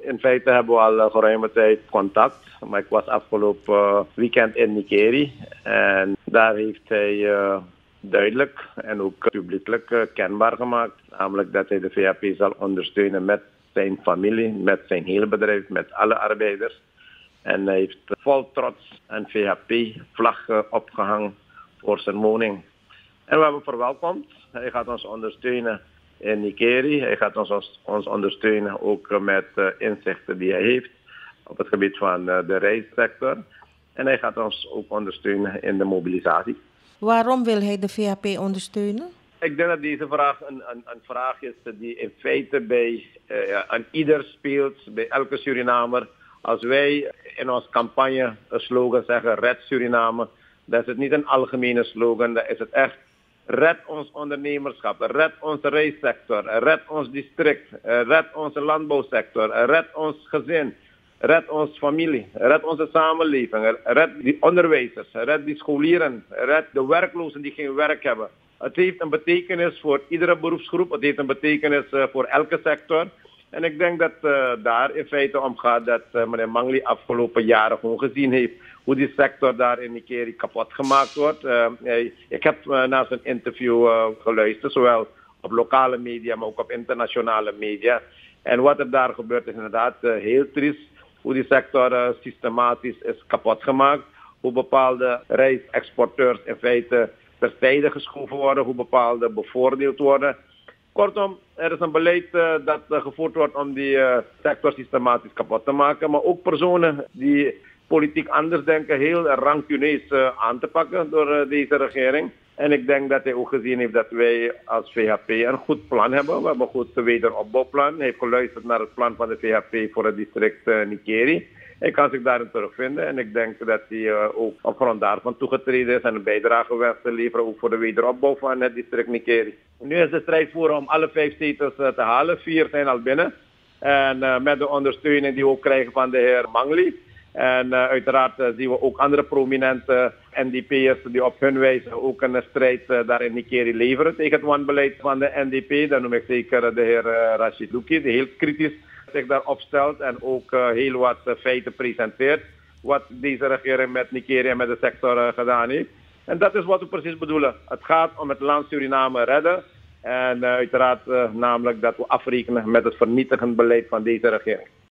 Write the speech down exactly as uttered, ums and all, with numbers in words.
In feite hebben we al geruime tijd contact. Maar ik was afgelopen uh, weekend in Nikeri. En daar heeft hij uh, duidelijk en ook publiekelijk uh, kenbaar gemaakt. Namelijk dat hij de V H P zal ondersteunen met zijn familie, met zijn hele bedrijf, met alle arbeiders. En hij heeft vol trots een V H P-vlag uh, opgehangen voor zijn woning. En we hebben verwelkomd. Hij gaat ons ondersteunen in Nikeri. Hij gaat ons, ons ondersteunen ook met uh, inzichten die hij heeft op het gebied van uh, de reissector. En hij gaat ons ook ondersteunen in de mobilisatie. Waarom wil hij de V H P ondersteunen? Ik denk dat deze vraag een, een, een vraag is die in feite bij uh, aan ieder speelt, bij elke Surinamer. Als wij in onze campagne een slogan zeggen, red Suriname, dan is het niet een algemene slogan, dan is het echt red ons ondernemerschap, red onze reissector, red ons district, red onze landbouwsector, red ons gezin, red onze familie, red onze samenleving, red die onderwijzers, red die scholieren, red de werklozen die geen werk hebben. Het heeft een betekenis voor iedere beroepsgroep, het heeft een betekenis voor elke sector. En ik denk dat uh, daar in feite om gaat dat uh, meneer Mangli afgelopen jaren gewoon gezien heeft hoe die sector daar in Nikeri kapot gemaakt wordt. Uh, ik heb uh, naar zijn interview uh, geluisterd, zowel op lokale media, maar ook op internationale media. En wat er daar gebeurt is inderdaad uh, heel triest. Hoe die sector uh, systematisch is kapot gemaakt. Hoe bepaalde reisexporteurs in feite terzijde geschoven worden. Hoe bepaalde bevoordeeld worden. Kortom, er is een beleid uh, dat uh, gevoerd wordt om die uh, sector systematisch kapot te maken. Maar ook personen die politiek anders denken, heel rancuneus uh, aan te pakken door uh, deze regering. En ik denk dat hij ook gezien heeft dat wij als V H P een goed plan hebben. We hebben een goed wederopbouwplan. Hij heeft geluisterd naar het plan van de V H P voor het district uh, Nikeri. Hij kan zich daarin terugvinden. En ik denk dat hij uh, ook op grond daarvan toegetreden is en een bijdrage wenst te leveren ook voor de wederopbouw van het district Nikeri. Nu is de strijd voor om alle vijf zetels uh, te halen. Vier zijn al binnen. En uh, met de ondersteuning die we ook krijgen van de heer Mangli. En uh, uiteraard uh, zien we ook andere prominente N D P'ers die op hun wijze ook een strijd uh, daar in Nikeri leveren tegen het wanbeleid van de N D P. Dan noem ik zeker de heer uh, Rashid Luki, die heel kritisch zich daar opstelt en ook uh, heel wat uh, feiten presenteert. Wat deze regering met Nikeri en met de sector uh, gedaan heeft. En dat is wat we precies bedoelen. Het gaat om het land Suriname redden. En uh, uiteraard uh, namelijk dat we afrekenen met het vernietigend beleid van deze regering.